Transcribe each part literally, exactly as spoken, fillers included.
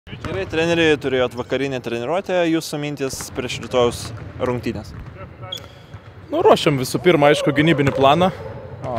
Gerai, treneriai, turėjot vakarinę treniruotę, jūsų mintis prieš rytojaus rungtynės. Nu, ruošiam visų pirma, aišku, gynybinį planą. A,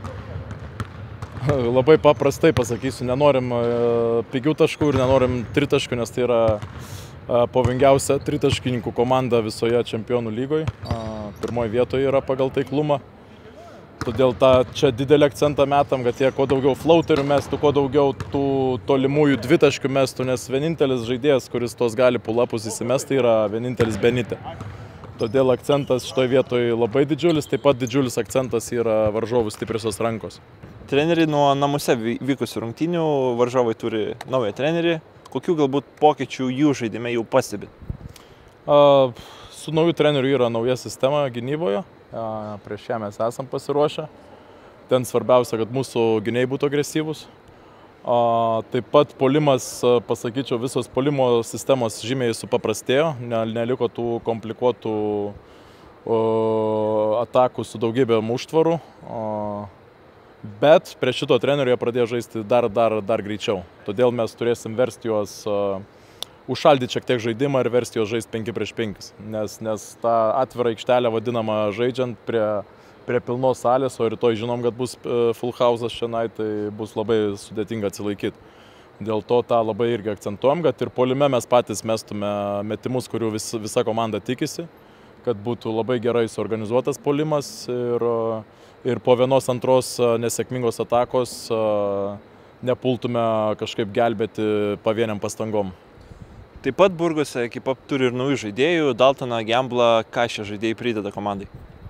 labai paprastai pasakysiu, nenorim pigių taškų ir nenorim tritaškų, nes tai yra pavojingiausia tritaškininkų komanda visoje čempionų lygoje. Pirmoje vietoje yra pagal taiklumą. Todėl tą čia didelį akcentą metam, kad jie kuo daugiau flauterių mestų, kuo daugiau tų tolimųjų dvitaškių mestų, nes vienintelis žaidėjas, kuris tos gali pulapus įsimesti, yra vienintelis Benitė. Todėl akcentas šitoje vietoje labai didžiulis, taip pat didžiulis akcentas yra varžovų stipriosios rankos. Treneriai nuo namuose vykusių rungtynių, varžovai turi naują trenerį. Kokių galbūt pokyčių jų žaidime jau pastebit? A, su nauju treneriu yra nauja sistema gynyboje. A, prieš ją mes esam pasiruošę. Ten svarbiausia, kad mūsų gynėjai būtų agresyvūs. A, taip pat polimas, pasakyčiau, visos polimo sistemos žymiai supaprastėjo. Neliko tų komplikuotų o, atakų su daugybė užtvarų. O, bet prie šito trenerio jie pradėjo žaisti dar, dar, dar greičiau. Todėl mes turėsim versti juos a, užšaldyti šiek tiek žaidimą ir versti juos žaisti penki prieš penkis. Nes, nes tą atvirą aikštelę vadinamą žaidžiant prie, prie pilnos salės, o rytoj žinom, kad bus full house'as šiandien, tai bus labai sudėtinga atsilaikyti. Dėl to tą labai irgi akcentuojam, kad ir puolime mes patys mestume metimus, kurių vis, visa komanda tikisi, kad būtų labai gerai suorganizuotas puolimas ir, ir po vienos antros nesėkmingos atakos nepultume kažkaip gelbėti pavieniam pastangom. Taip pat Burgose ekipa turi ir naujų žaidėjų, Daltoną, Gemblą. Ką šie žaidėjai prideda komandai?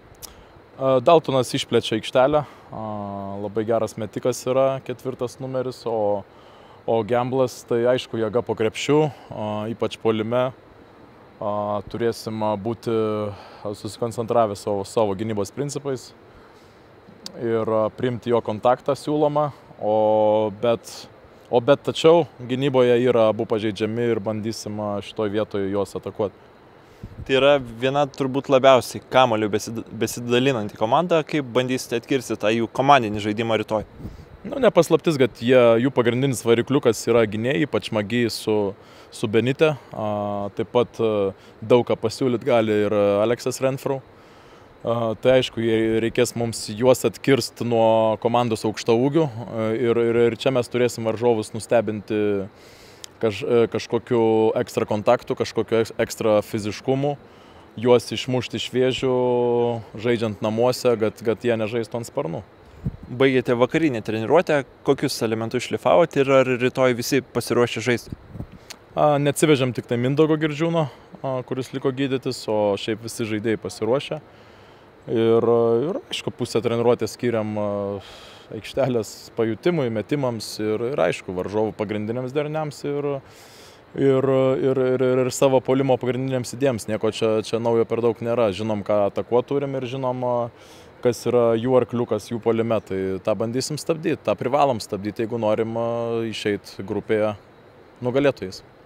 Daltonas išplečia aikštelę, labai geras metikas yra, ketvirtas numeris, o, o Gemblas tai aišku jėga po krepšių, ypač puolime. Turėsim būti susikoncentravę savo, savo gynybos principais ir priimti jo kontaktą siūlomą, o bet O bet tačiau gynyboje yra abu pažeidžiami ir bandysim šitoje vietoje juos atakuoti. Tai yra viena turbūt labiausiai kamuoliu besidalinanti komanda, kaip bandysite atkirsti tą jų komandinį žaidimą rytoj? Nu, nepaslaptis, kad jie, jų pagrindinis varikliukas yra gynėjai, ypač Magi su, su Benite. A, taip pat daug ką pasiūlyti gali ir Aleksas Renfrau. Tai aišku, reikės mums juos atkirsti nuo komandos aukštaūgių ir, ir, ir čia mes turėsim varžovus nustebinti kaž, kažkokiu ekstra kontaktu, kažkokiu ekstra fiziškumu, juos išmušti iš vėžių, žaidžiant namuose, kad, kad jie nežaistų ant sparnų. Baigėte vakarinę treniruotę, kokius elementus šlifavote ir ar rytoj visi pasiruošę žaisti? Neatsivežėm tik tai Mindaugo Girdžiūno, kuris liko gydytis, o šiaip visi žaidėjai pasiruošę. Ir, ir aišku, pusę treniruotės skiriam aikštelės pajutimui, metimams ir, ir aišku, varžovų pagrindiniams deriniams ir, ir, ir, ir, ir savo puolimo pagrindiniams idėjams. Nieko čia, čia naujo per daug nėra. Žinom, ką atakuoti turim ir žinom, kas yra jų arkliukas, jų puolime. Tai tą bandysim stabdyti, tą privalom stabdyti, jeigu norim išeiti grupėje nugalėtojais.